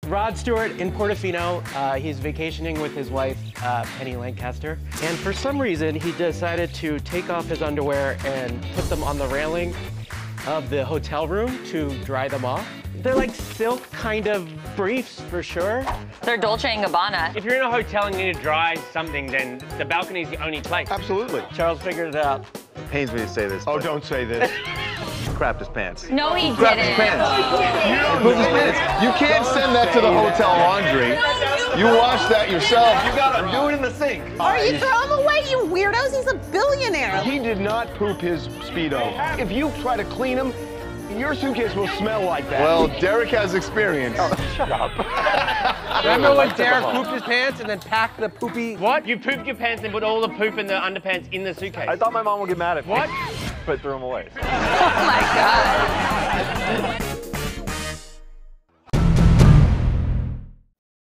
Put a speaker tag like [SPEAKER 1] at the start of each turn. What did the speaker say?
[SPEAKER 1] Rod Stewart in Portofino. He's vacationing with his wife, Penny Lancaster. And for some reason, he decided to take off his underwear and put them on the railing of the hotel room to dry them off. They're like silk kind of briefs for sure.
[SPEAKER 2] They're Dolce & Gabbana.
[SPEAKER 3] If you're in a hotel and you need to dry something, then the balcony is the only place.
[SPEAKER 4] Absolutely.
[SPEAKER 1] Charles figured it out.
[SPEAKER 5] Pains me to say this.
[SPEAKER 4] Oh, don't say this.
[SPEAKER 5] Crapped his pants.
[SPEAKER 2] No, he
[SPEAKER 5] Crapped
[SPEAKER 2] didn't.
[SPEAKER 5] his pants. Pooped his pants.
[SPEAKER 4] You can't send that to the hotel laundry. You wash that yourself.
[SPEAKER 5] You gotta do it in the sink.
[SPEAKER 6] Or you throw him away, you weirdos. He's a billionaire.
[SPEAKER 4] He did not poop his Speedo. If you try to clean him, your suitcase will smell like that.
[SPEAKER 5] Well, Derek has experience.
[SPEAKER 4] Oh, shut up.
[SPEAKER 1] Remember when Derek pooped his pants and then packed the poopy...
[SPEAKER 3] What? You pooped your pants and put all the poop in the underpants in the suitcase?
[SPEAKER 5] I thought my mom would get mad at me.
[SPEAKER 3] What?
[SPEAKER 5] But threw them away.
[SPEAKER 2] Oh my God.